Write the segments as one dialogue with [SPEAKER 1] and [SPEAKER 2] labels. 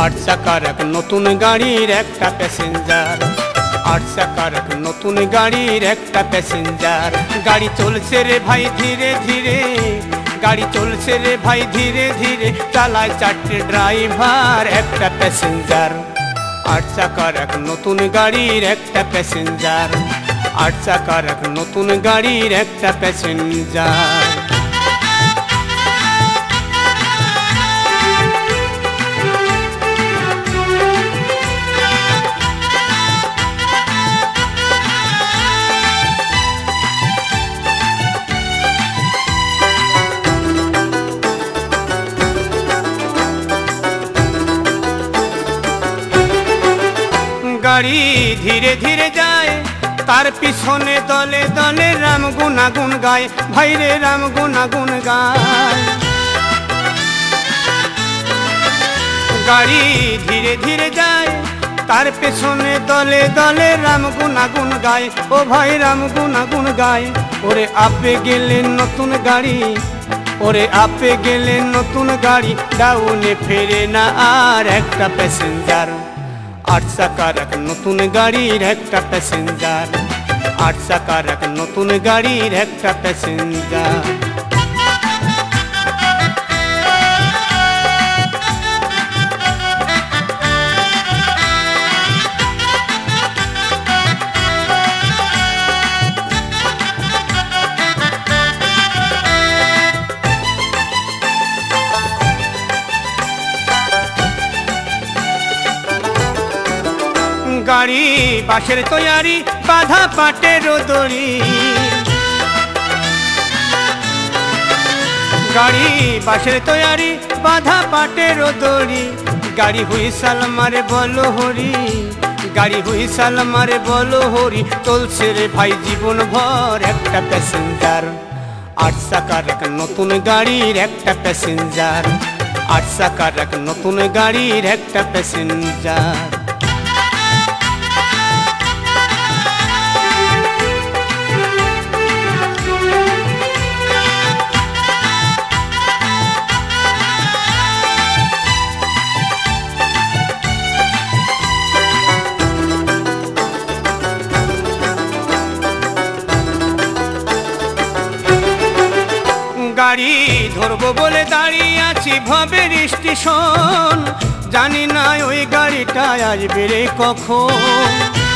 [SPEAKER 1] আট চাকার এক নতুন গাড়ির একটা প্যাসেঞ্জার, আট চাকার এক নতুন গাড়ির একটা প্যাসেঞ্জার। গাড়ি চলছে রে ভাই ধীরে ধীরে, গাড়ি চলছে রে ভাই ধীরে ধীরে, চালায় চারটে ড্রাইভার একটা প্যাসেঞ্জার। আট চাকার এক নতুন গাড়ির একটা প্যাসেঞ্জার, আট চাকার এক নতুন গাড়ির একটা প্যাসেঞ্জার। গাড়ি ধীরে ধীরে যায়, তার পিছনে দলে দলে রাম গুনাগুন গায়, ভাইরে রাম গুনাগুন গায়। গাড়ি ধীরে ধীরে যায়, তার পেছনে দলে দলে রাম গুনাগুন গায়, ও ভাই রাম গুনাগুন গায়। ওরে আপে গেলেন নতুন গাড়ি, ওরে আপে গেলেন নতুন গাড়ি, ডাউনে ফেরে না আর একটা প্যাসেঞ্জার। আট চাকার এক নতুন গাড়ির একটা প্যাসেঞ্জার, আট চাকার এক নতুন গাড়ির একটা প্যাসেঞ্জার। গাড়ি বাঁশের তৈয়ারি, বাঁধা পাটের দড়ি। গাড়ি বাঁশের তৈয়ারি, বাঁধা পাটের দড়ি। গাড়ি হুইসাল মারে বলো হরি, গাড়ি হুইসাল মারে বলো হরি, চলছে রে ভাই জীবন ভর একটা প্যাসেঞ্জার। আট চাকার এক নতুন গাড়ির একটা প্যাসেঞ্জার, আট চাকার এক নতুন গাড়ির একটা প্যাসেঞ্জার। গাড়ি ধরবো বলে দাঁড়িয়ে আছি ভবের স্টেশন, জানি না ওই গাড়িটা আসবে রে কখন।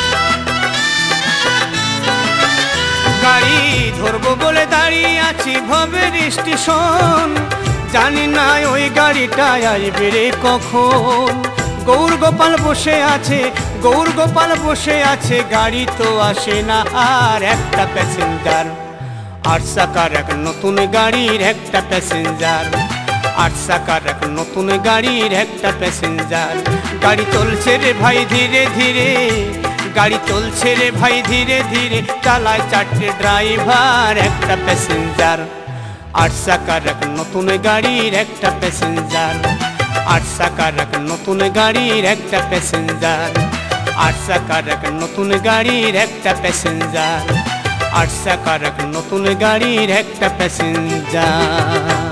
[SPEAKER 1] গাড়ি ধরবো বলে দাঁড়িয়ে আছি ভবের স্টেশন, জানি না ওই গাড়িটা আসবে রে কখন। গৌর গোপাল বসে আছে, গৌর গোপাল বসে আছে, গাড়ি তো আসে না আর একটা প্যাসেঞ্জার। আট চাকার এক নতুন গাড়ির একটা প্যাসেঞ্জার, আট চাকার এক নতুন গাড়ির একটা প্যাসেঞ্জার। গাড়ি চলছে রে ভাই ধীরে ধীরে, গাড়ি চলছে রে ভাই ধীরে ধীরে, চালায় চারটে ড্রাইভার একটা প্যাসেঞ্জার। আট চাকার এক নতুন গাড়ির একটা প্যাসেঞ্জার, আট চাকার এক নতুন গাড়ির একটা প্যাসেঞ্জার, আট চাকার এক নতুন গাড়ির একটা প্যাসেঞ্জার, আট চাকার এক নতুন গাড়ির একটা প্যাসেঞ্জার।